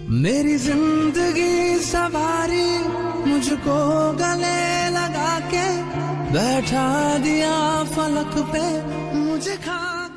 मेरी जिंदगी सवारी मुझको गले लगा के बैठा दिया फलक पे मुझे खा